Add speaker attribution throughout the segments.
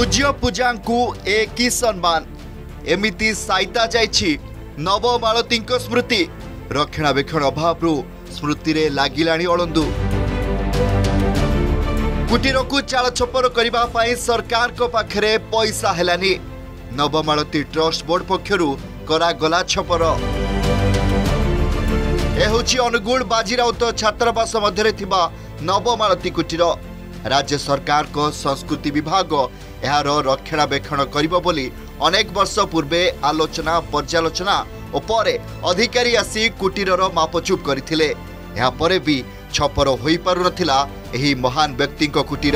Speaker 1: पूज्य पूजांकु एक सम्मान एमिति साइता जाइछि नब मालती स्मृति रक्षणाबेक्षण अभाव स्मृति रे लागिलाणी अळंदु कुटीर को चाल छपर करबा पई सरकार को पाखरे पैसा हेलानी नब मालती ट्रस्ट बोर्ड पक्षरु करा गला छपर ए होछि अनुगुल बाजीराउत छात्रावास मध्यरे थिबा नब मालती कुटीर राज्य सरकार को संस्कृति विभाग यार रक्षणाबेक्षण करिबो बोली अनेक वर्ष पूर्वे आलोचना पर्यालोचना और परे अधिकारी आसी कुटीरर मापचुप करथिले या परे भी छपर होई पारु नथिला एही महान व्यक्ति को कुटीर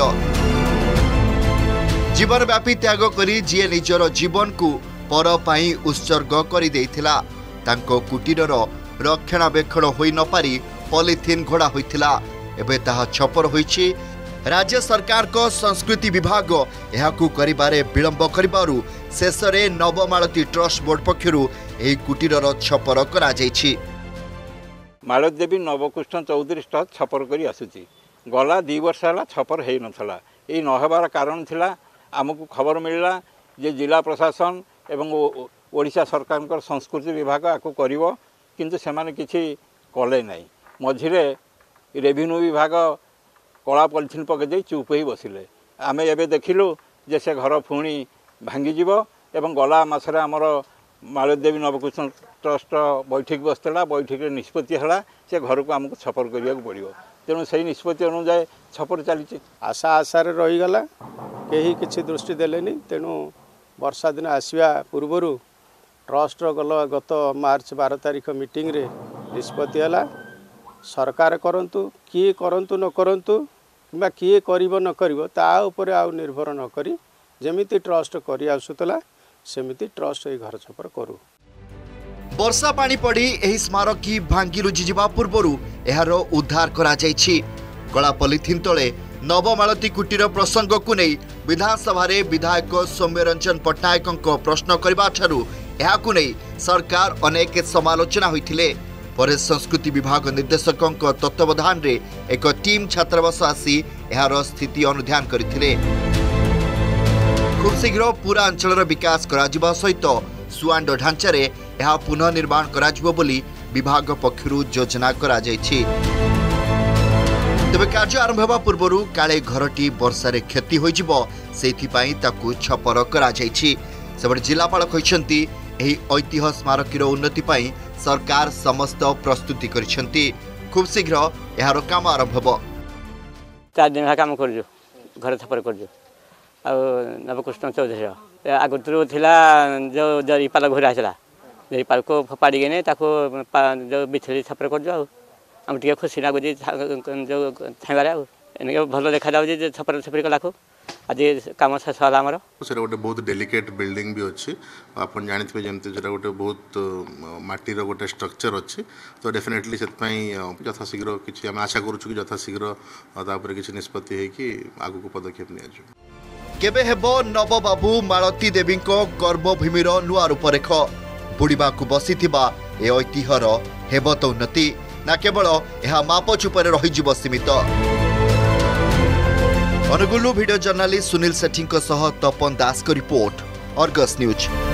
Speaker 1: जीवन व्यापी त्याग करी जे निजर जीवन को पर पाई उत्सर्ग करि देथिला तांको कुटीरर रक्षणाबेक्षण होई न पारी पॉलिथिन घोड़ा होइथिला एबे ताहा छपर होइछि राज्य सरकार को संस्कृति विभाग यहाकू करिबारे विलंब करिबारु शेषरे नवमालती ट्रस्ट बोर्ड पक्षरु एही कुटीरर छपर करा जाइछि।
Speaker 2: मालती देवी नवकृष्ण चौधरी ट्रस्ट छपर करी आसुछि गला 2 वर्ष हला छपर हेई नथला एही न हेबार कारण थिला आमको खबर मिलला जे जिला प्रशासन एवं ओडिशा सरकार को संस्कृति विभाग आकू करिवो किंतु सेमाने किछि कले नै मझिरे रेवेन्यू विभाग कला पॉलिथिन पकई चुप ही बसिले आमे एबे देखिलु जे से घर पुणी भांगीजीव एवं गला मासरे आमर मालती देवी नवकृष्ण ट्रस्ट बैठक बसला बैठक निष्पत्ति है से घर को आमको छपर करिया पड़ो तेणु से निष्पत्ति अनुसार छपर चली
Speaker 3: आशा आशार रहीगला कहीं किसी दृष्टि देलेनी तेणु वर्षा दिन आसवा पूर्वर ट्रस्ट गत मार्च 12 तारीख मीटिंग रे निष्पत्ति है सरकार करंतु किए करंतु न करंतु कि किए करिवो न करिवो ता ऊपर आउ निर्भर न करी जेमिति ट्रस्ट करि आसुतला सेमिति ट्रस्ट ए घर छपर करू।
Speaker 1: वर्षा पानी पड़ी एही स्मारकी भांगी रुजी जिबा पूर्वरु एहार उद्धार करा जाइछि गला पॉलिथिन तळे नवमालती कुटीर प्रसंग को नै विधानसभा रे विधायक सौम्यरंजन पट्टनायक प्रश्न करबा ठारू एहाकु नै सरकार अनेक समालोचना होइथिले पर संस्कृति विभाग निर्देशकों तत्वावधान रे एक टीम छात्रावास आसी यार स्थिति अनुध्यान करथिले खूब शीघ्र पूरा अंचल विकास करा सहित सुआंड ढांचा रे यह पुनः निर्माण करा बोली विभाग पक्षरु योजना करा जायछि तबे कार्य आरंभ होगा पूर्व काले घरटी वर्षारे क्षति होइजिबो सेथि पई ताकू छपर करा जायछि सेबड जिलापाल कहिसंती एही ऐतिह्य स्मारकीर उन्नति पई सरकार समस्त प्रस्तुति करिसंती खूब शीघ्र यार काम आरंभ होबो
Speaker 4: 4 दिन काम करजो घर छपर करजो आ नवकृष्ण चौधरी आगुतरु थिला जो जरीपाल घोरा आसला जरीपाल को फपाड़ी गने ताको जो बिछली छपर करजो हम टिके खुशी लागो जे जो थाइबारे एने भलो देखा जाउ जे छपर छपरी कलाको आज काम शेष होला हमर
Speaker 5: सेरा गोटे बहुत डेलिकेट बिल्डिंग भी अच्छी आपन जानिथबे जेमते जेरा गोटे बहुत माटीर गोटे स्ट्रक्चर अच्छी तो डेफिनेटली सेत पई यथा शीघ्र किछि हम आशा करू छु कि यथा शीघ्र तापर किछि निष्पत्ति हे कि आगु को पदक्षेप निया जो
Speaker 1: केबे हेबो नव बाबू मालती देवी को गर्भभूमिर नुआ रूपरेख बुड़ीबा को बसिथिबा ए ऐतिह्यर हेबो तो उन्नति ना केवल यह मापचुपर रहिजिबो सीमित अनुगुलु वीडियो जर्नलिस्ट सुनील सेठी सह तपन दास को रिपोर्ट अर्गस न्यूज।